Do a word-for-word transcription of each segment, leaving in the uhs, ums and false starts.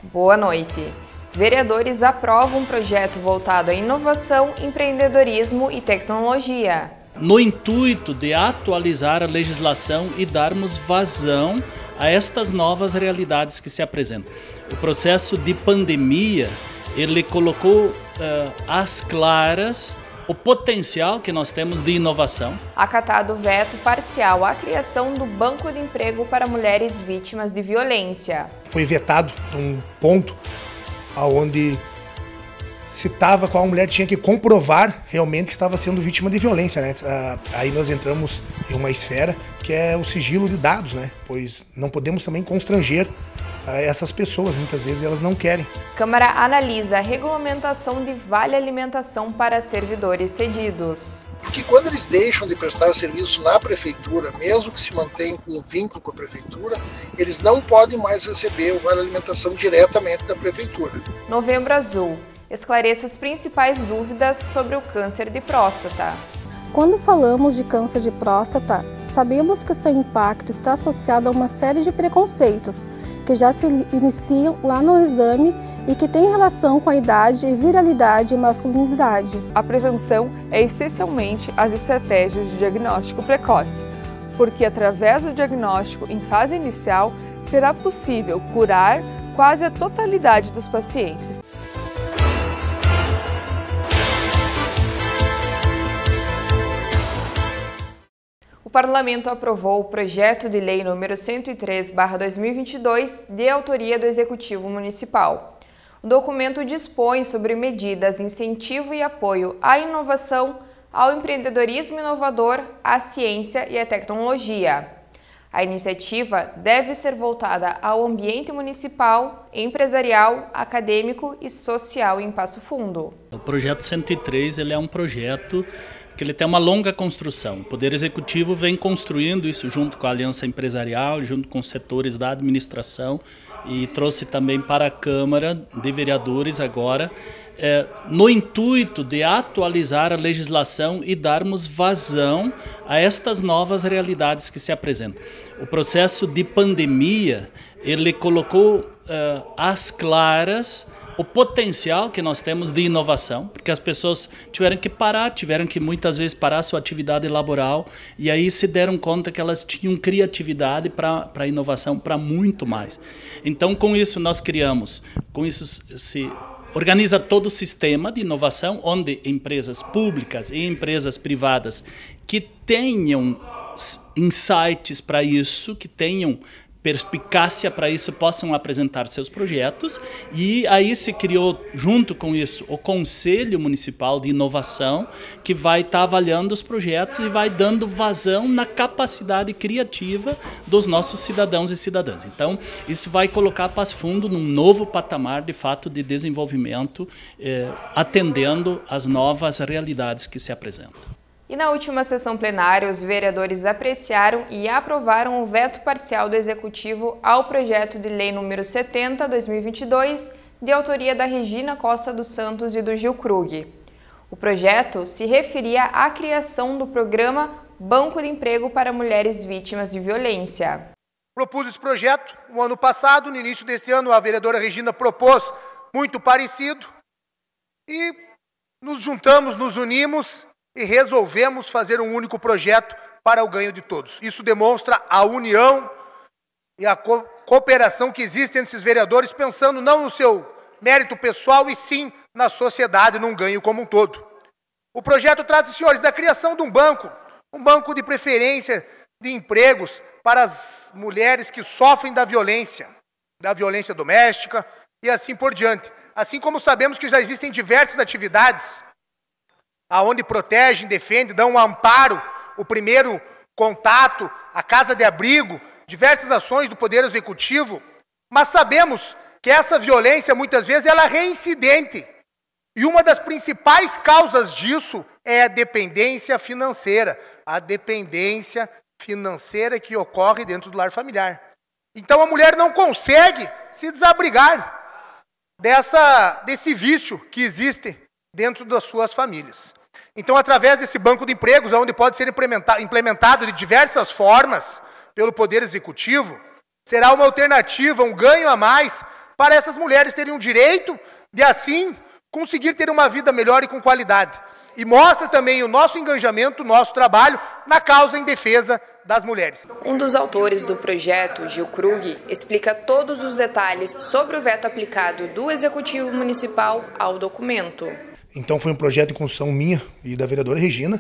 Boa noite. Vereadores aprovam um projeto voltado à inovação, empreendedorismo e tecnologia. No intuito de atualizar a legislação e darmos vazão a estas novas realidades que se apresentam. O processo de pandemia, ele colocou uh, às claras o potencial que nós temos de inovação. Acatado veto parcial à criação do Banco de Emprego para Mulheres Vítimas de Violência. Foi vetado um ponto onde citava qual a mulher tinha que comprovar realmente que estava sendo vítima de violência, né? Aí nós entramos em uma esfera que é o sigilo de dados, né? Pois não podemos também constranger essas pessoas, muitas vezes elas não querem. Câmara analisa a regulamentação de vale alimentação para servidores cedidos. Porque quando eles deixam de prestar serviço na prefeitura, mesmo que se mantenham com um vínculo com a prefeitura, eles não podem mais receber o vale alimentação diretamente da prefeitura. Novembro Azul. Esclareça as principais dúvidas sobre o câncer de próstata. Quando falamos de câncer de próstata, sabemos que seu impacto está associado a uma série de preconceitos que já se iniciam lá no exame e que têm relação com a idade, viralidade e masculinidade. A prevenção é essencialmente as estratégias de diagnóstico precoce, porque através do diagnóstico em fase inicial será possível curar quase a totalidade dos pacientes. O Parlamento aprovou o projeto de lei número cento e três barra dois mil e vinte e dois, de autoria do Executivo Municipal. O documento dispõe sobre medidas de incentivo e apoio à inovação, ao empreendedorismo inovador, à ciência e à tecnologia. A iniciativa deve ser voltada ao ambiente municipal, empresarial, acadêmico e social em Passo Fundo. O projeto cento e três ele é um projeto que ele tem uma longa construção. O Poder Executivo vem construindo isso junto com a Aliança Empresarial, junto com os setores da administração e trouxe também para a Câmara de Vereadores agora, é, no intuito de atualizar a legislação e darmos vazão a estas novas realidades que se apresentam. O processo de pandemia, ele colocou uh, às claras o potencial que nós temos de inovação, porque as pessoas tiveram que parar, tiveram que muitas vezes parar a sua atividade laboral e aí se deram conta que elas tinham criatividade para a inovação, para muito mais. Então, com isso nós criamos, com isso se organiza todo o sistema de inovação, onde empresas públicas e empresas privadas que tenham insights para isso, que tenham perspicácia para isso, possam apresentar seus projetos, e aí se criou, junto com isso, o Conselho Municipal de Inovação, que vai estar avaliando os projetos e vai dando vazão na capacidade criativa dos nossos cidadãos e cidadãs. Então, isso vai colocar Passo Fundo num novo patamar, de fato, de desenvolvimento, eh, atendendo às novas realidades que se apresentam. E na última sessão plenária, os vereadores apreciaram e aprovaram o veto parcial do Executivo ao projeto de lei número setenta barra dois mil e vinte e dois, de autoria da Regina Costa dos Santos e do Gil Krug. O projeto se referia à criação do programa Banco de Emprego para Mulheres Vítimas de Violência. Propus esse projeto no ano passado, no início deste ano a vereadora Regina propôs muito parecido e nos juntamos, nos unimos e resolvemos fazer um único projeto para o ganho de todos. Isso demonstra a união e a co cooperação que existe entre esses vereadores, pensando não no seu mérito pessoal, e sim na sociedade, num ganho como um todo. O projeto trata, senhores, da criação de um banco, um banco de preferência de empregos para as mulheres que sofrem da violência, da violência doméstica e assim por diante. Assim como sabemos que já existem diversas atividades aonde protegem, defendem, dão um amparo, o primeiro contato, a casa de abrigo, diversas ações do Poder Executivo, mas sabemos que essa violência, muitas vezes, ela é reincidente. E uma das principais causas disso é a dependência financeira, a dependência financeira que ocorre dentro do lar familiar. Então a mulher não consegue se desabrigar dessa, desse vício que existe dentro das suas famílias. Então, através desse banco de empregos, onde pode ser implementado de diversas formas pelo Poder Executivo, será uma alternativa, um ganho a mais para essas mulheres terem o direito de, assim, conseguir ter uma vida melhor e com qualidade. E mostra também o nosso engajamento, o nosso trabalho na causa em defesa das mulheres. Um dos autores do projeto, Gil Krug, explica todos os detalhes sobre o veto aplicado do Executivo Municipal ao documento. Então foi um projeto em construção minha e da vereadora Regina,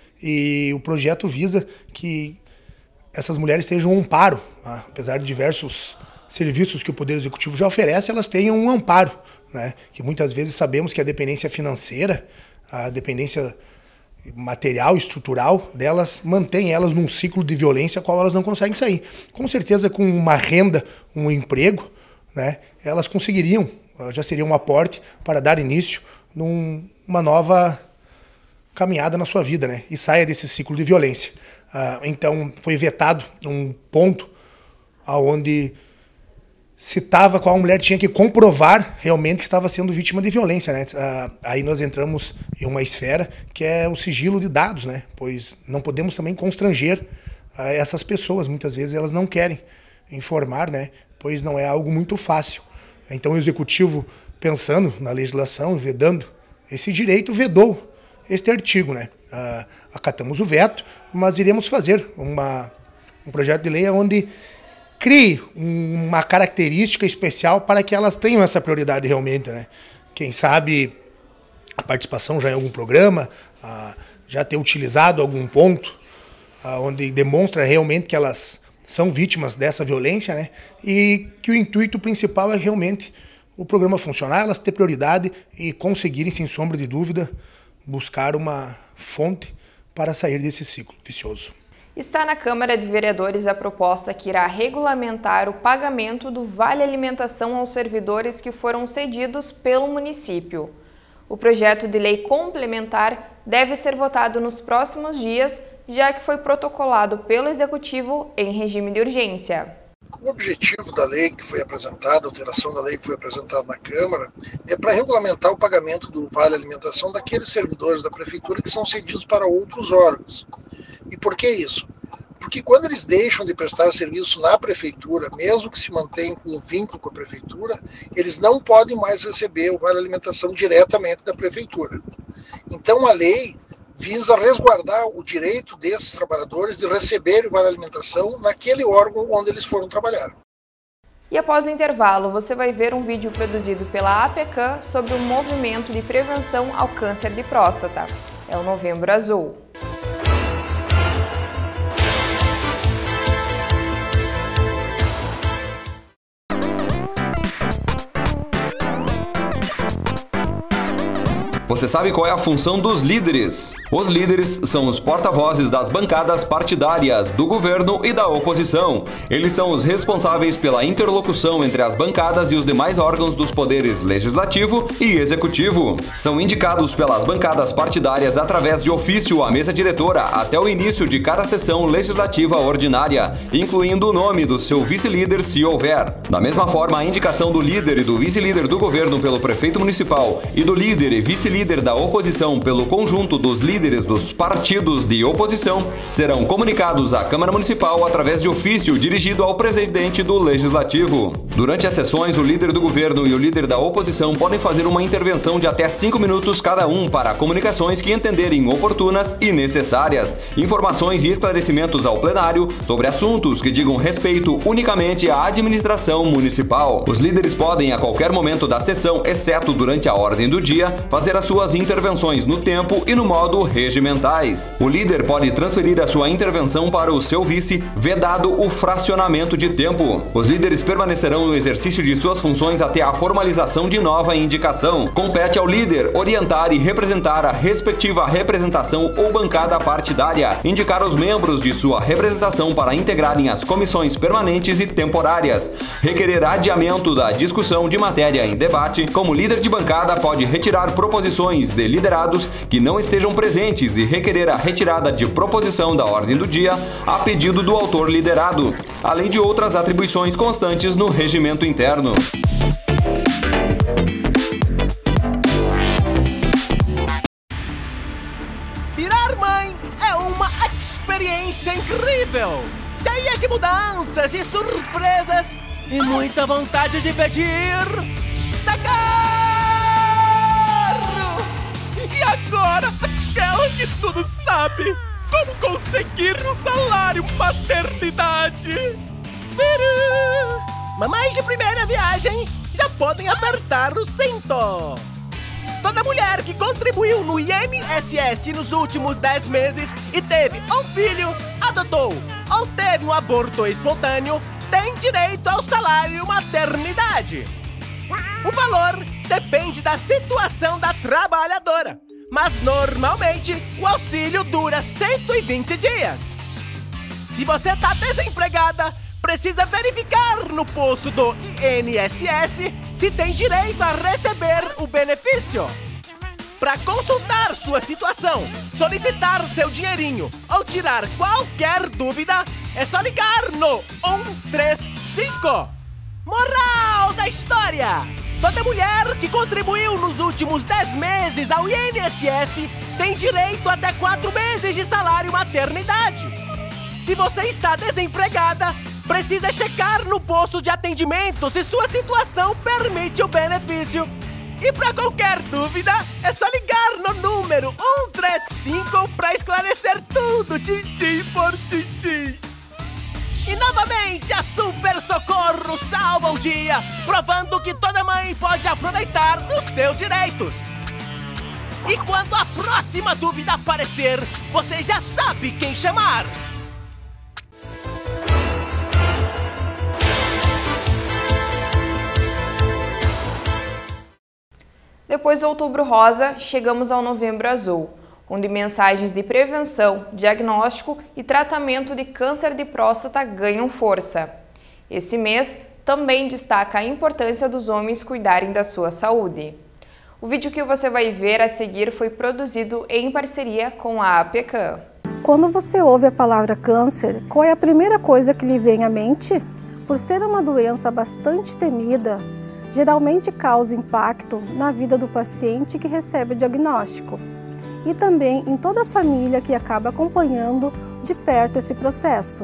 e o projeto visa que essas mulheres tenham um amparo, tá? Apesar de diversos serviços que o Poder Executivo já oferece, elas tenham um amparo, né? Que muitas vezes sabemos que a dependência financeira, a dependência material, estrutural delas, mantém elas num ciclo de violência qual elas não conseguem sair. Com certeza, com uma renda, um emprego, né, elas conseguiriam, já seria um aporte para dar início numa nova caminhada na sua vida, né, e saia desse ciclo de violência. Ah, então, foi vetado um ponto onde citava qual a mulher tinha que comprovar realmente que estava sendo vítima de violência, né? Aí nós entramos em uma esfera que é o sigilo de dados, né? Pois não podemos também constranger essas pessoas. Muitas vezes elas não querem informar, né? Pois não é algo muito fácil. Então o Executivo, pensando na legislação, vedando esse direito, vedou este artigo, né? Acatamos o veto, mas iremos fazer uma, um projeto de lei onde crie uma característica especial para que elas tenham essa prioridade realmente, né? Quem sabe a participação já em algum programa, já ter utilizado algum ponto onde demonstra realmente que elas são vítimas dessa violência, né? E que o intuito principal é realmente o programa funcionar, elas ter prioridade e conseguirem, sem sombra de dúvida, buscar uma fonte para sair desse ciclo vicioso. Está na Câmara de Vereadores a proposta que irá regulamentar o pagamento do Vale Alimentação aos servidores que foram cedidos pelo município. O projeto de lei complementar deve ser votado nos próximos dias, já que foi protocolado pelo Executivo em regime de urgência. O objetivo da lei que foi apresentada, a alteração da lei que foi apresentada na Câmara, é para regulamentar o pagamento do Vale Alimentação daqueles servidores da Prefeitura que são cedidos para outros órgãos. E por que isso? Porque quando eles deixam de prestar serviço na Prefeitura, mesmo que se mantenham com um vínculo com a Prefeitura, eles não podem mais receber o Vale Alimentação diretamente da Prefeitura. Então a lei visa resguardar o direito desses trabalhadores de receber o Vale Alimentação naquele órgão onde eles foram trabalhar. E após o intervalo, você vai ver um vídeo produzido pela APECAM sobre o movimento de prevenção ao câncer de próstata. É o Novembro Azul. Você sabe qual é a função dos líderes? Os líderes são os porta-vozes das bancadas partidárias, do governo e da oposição. Eles são os responsáveis pela interlocução entre as bancadas e os demais órgãos dos poderes legislativo e executivo. São indicados pelas bancadas partidárias através de ofício à mesa diretora até o início de cada sessão legislativa ordinária, incluindo o nome do seu vice-líder se houver. Da mesma forma, a indicação do líder e do vice-líder do governo pelo prefeito municipal e do líder e vice-líder líder da oposição pelo conjunto dos líderes dos partidos de oposição serão comunicados à Câmara Municipal através de ofício dirigido ao presidente do Legislativo. Durante as sessões, o líder do governo e o líder da oposição podem fazer uma intervenção de até cinco minutos cada um para comunicações que entenderem oportunas e necessárias, informações e esclarecimentos ao plenário sobre assuntos que digam respeito unicamente à administração municipal. Os líderes podem, a qualquer momento da sessão, exceto durante a ordem do dia, fazer as suas intervenções no tempo e no modo regimentais. O líder pode transferir a sua intervenção para o seu vice, vedado o fracionamento de tempo. Os líderes permanecerão no exercício de suas funções até a formalização de nova indicação. Compete ao líder orientar e representar a respectiva representação ou bancada partidária, indicar os membros de sua representação para integrarem as comissões permanentes e temporárias, requerer adiamento da discussão de matéria em debate. Como líder de bancada, pode retirar proposições de liderados que não estejam presentes e requerer a retirada de proposição da ordem do dia a pedido do autor liderado, além de outras atribuições constantes no regimento interno. Virar mãe é uma experiência incrível, cheia de mudanças e surpresas e muita vontade de pedir socorro! E agora, aquela que tudo sabe como conseguir um salário maternidade. Tcharam! Mamães de primeira viagem já podem apertar o cinto. Toda mulher que contribuiu no I N S S nos últimos dez meses e teve um filho, adotou ou teve um aborto espontâneo tem direito ao salário maternidade. O valor depende da situação da trabalhadora, mas normalmente o auxílio dura cento e vinte dias. Se você está desempregada, precisa verificar no posto do I N S S se tem direito a receber o benefício. Para consultar sua situação, solicitar seu dinheirinho ou tirar qualquer dúvida, é só ligar no um três cinco. Moral da história! Toda mulher que contribuiu nos últimos dez meses ao I N S S tem direito até quatro meses de salário maternidade. Se você está desempregada, precisa checar no posto de atendimento se sua situação permite o benefício. E para qualquer dúvida, é só ligar no número um três cinco para esclarecer tudo, tintim por tintim. E novamente a Super Socorro salva o dia, provando que toda mãe pode aproveitar os seus direitos. E quando a próxima dúvida aparecer, você já sabe quem chamar. Depois do Outubro Rosa, chegamos ao Novembro Azul, onde mensagens de prevenção, diagnóstico e tratamento de câncer de próstata ganham força. Esse mês também destaca a importância dos homens cuidarem da sua saúde. O vídeo que você vai ver a seguir foi produzido em parceria com a APECAM. Quando você ouve a palavra câncer, qual é a primeira coisa que lhe vem à mente? Por ser uma doença bastante temida, geralmente causa impacto na vida do paciente que recebe o diagnóstico e também em toda a família que acaba acompanhando de perto esse processo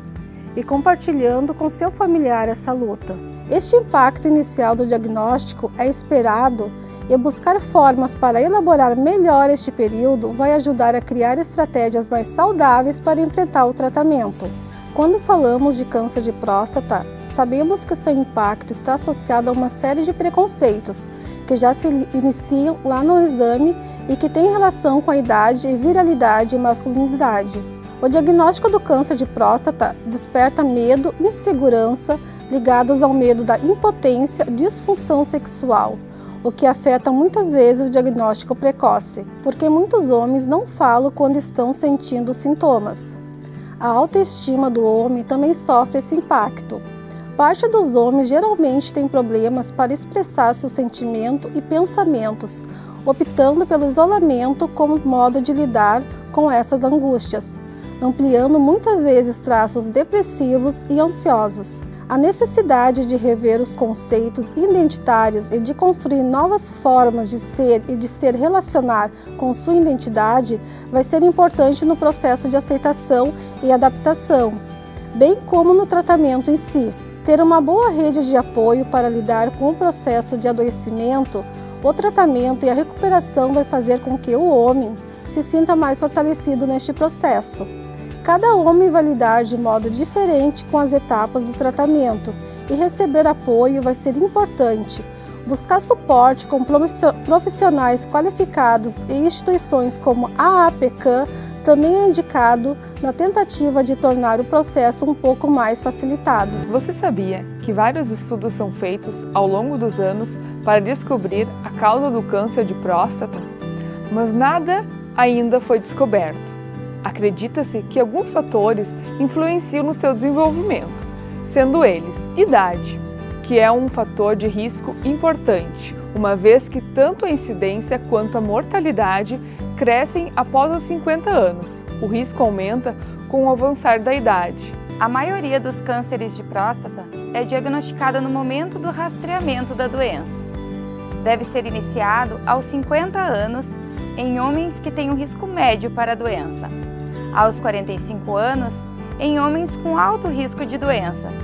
e compartilhando com seu familiar essa luta. Este impacto inicial do diagnóstico é esperado e buscar formas para elaborar melhor este período vai ajudar a criar estratégias mais saudáveis para enfrentar o tratamento. Quando falamos de câncer de próstata, sabemos que seu impacto está associado a uma série de preconceitos que já se iniciam lá no exame e que têm relação com a idade, viralidade e masculinidade. O diagnóstico do câncer de próstata desperta medo e insegurança ligados ao medo da impotência, disfunção sexual, o que afeta muitas vezes o diagnóstico precoce, porque muitos homens não falam quando estão sentindo sintomas. A autoestima do homem também sofre esse impacto. Parte dos homens geralmente tem problemas para expressar seu sentimento e pensamentos, optando pelo isolamento como modo de lidar com essas angústias, ampliando muitas vezes traços depressivos e ansiosos. A necessidade de rever os conceitos identitários e de construir novas formas de ser e de se relacionar com sua identidade vai ser importante no processo de aceitação e adaptação, bem como no tratamento em si. Ter uma boa rede de apoio para lidar com o processo de adoecimento, o tratamento e a recuperação vai fazer com que o homem se sinta mais fortalecido neste processo. Cada homem vai lidar de modo diferente com as etapas do tratamento e receber apoio vai ser importante. Buscar suporte com profissionais qualificados e instituições como a APECAM também é indicado na tentativa de tornar o processo um pouco mais facilitado. Você sabia que vários estudos são feitos ao longo dos anos para descobrir a causa do câncer de próstata? Mas nada ainda foi descoberto. Acredita-se que alguns fatores influenciam no seu desenvolvimento, sendo eles idade, que é um fator de risco importante, uma vez que tanto a incidência quanto a mortalidade crescem após os cinquenta anos. O risco aumenta com o avançar da idade. A maioria dos cânceres de próstata é diagnosticada no momento do rastreamento da doença. Deve ser iniciado aos cinquenta anos em homens que têm um risco médio para a doença, aos quarenta e cinco anos em homens com alto risco de doença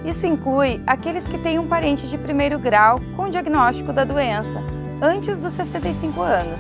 Isso inclui aqueles que têm um parente de primeiro grau com diagnóstico da doença, antes dos sessenta e cinco anos.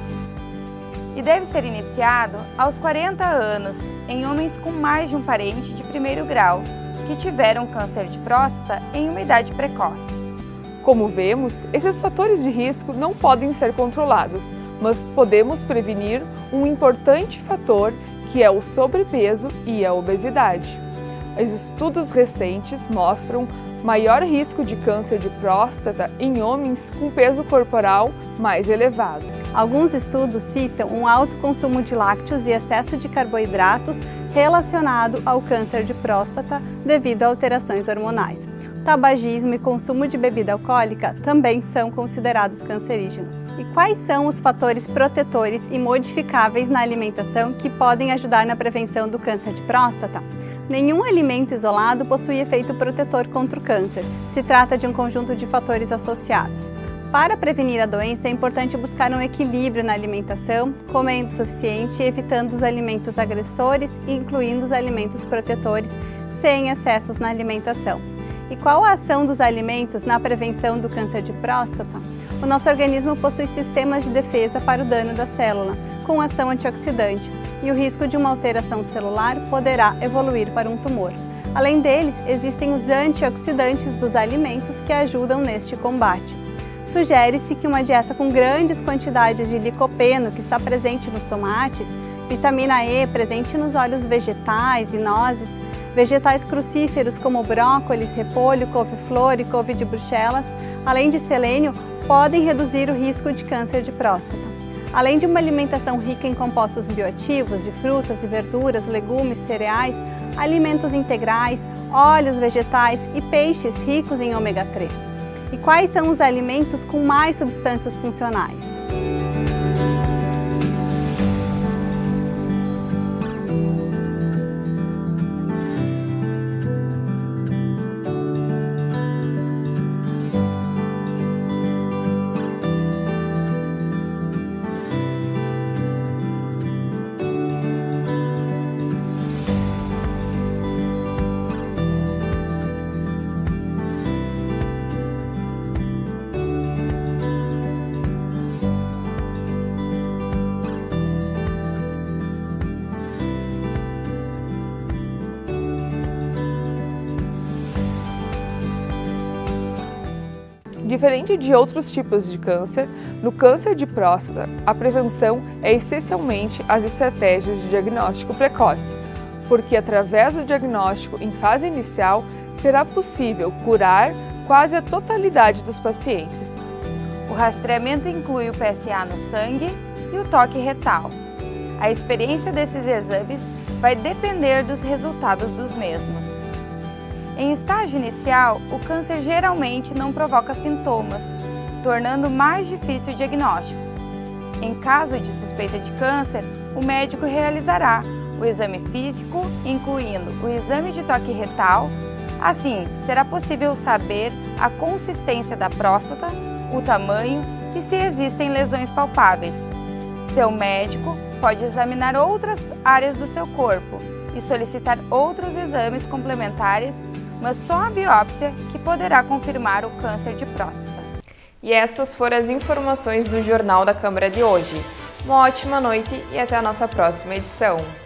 E deve ser iniciado aos quarenta anos em homens com mais de um parente de primeiro grau, que tiveram câncer de próstata em uma idade precoce. Como vemos, esses fatores de risco não podem ser controlados, mas podemos prevenir um importante fator que é o sobrepeso e a obesidade. Os estudos recentes mostram maior risco de câncer de próstata em homens com peso corporal mais elevado. Alguns estudos citam um alto consumo de lácteos e excesso de carboidratos relacionado ao câncer de próstata devido a alterações hormonais. Tabagismo e consumo de bebida alcoólica também são considerados cancerígenos. E quais são os fatores protetores e modificáveis na alimentação que podem ajudar na prevenção do câncer de próstata? Nenhum alimento isolado possui efeito protetor contra o câncer. Se trata de um conjunto de fatores associados. Para prevenir a doença, é importante buscar um equilíbrio na alimentação, comendo o suficiente e evitando os alimentos agressores, incluindo os alimentos protetores, sem excessos na alimentação. E qual a ação dos alimentos na prevenção do câncer de próstata? O nosso organismo possui sistemas de defesa para o dano da célula, com ação antioxidante, e o risco de uma alteração celular poderá evoluir para um tumor. Além deles, existem os antioxidantes dos alimentos que ajudam neste combate. Sugere-se que uma dieta com grandes quantidades de licopeno, que está presente nos tomates, vitamina E presente nos óleos vegetais e nozes, vegetais crucíferos como brócolis, repolho, couve-flor e couve de Bruxelas, além de selênio, podem reduzir o risco de câncer de próstata. Além de uma alimentação rica em compostos bioativos, de frutas e verduras, legumes, cereais, alimentos integrais, óleos vegetais e peixes ricos em ômega três. E quais são os alimentos com mais substâncias funcionais? Diferente de outros tipos de câncer, no câncer de próstata, a prevenção é essencialmente as estratégias de diagnóstico precoce, porque através do diagnóstico em fase inicial será possível curar quase a totalidade dos pacientes. O rastreamento inclui o P S A no sangue e o toque retal. A experiência desses exames vai depender dos resultados dos mesmos. Em estágio inicial, o câncer geralmente não provoca sintomas, tornando mais difícil o diagnóstico. Em caso de suspeita de câncer, o médico realizará o exame físico, incluindo o exame de toque retal. Assim, será possível saber a consistência da próstata, o tamanho e se existem lesões palpáveis. Seu médico pode examinar outras áreas do seu corpo e solicitar outros exames complementares, mas só a biópsia que poderá confirmar o câncer de próstata. E estas foram as informações do Jornal da Câmara de hoje. Uma ótima noite e até a nossa próxima edição.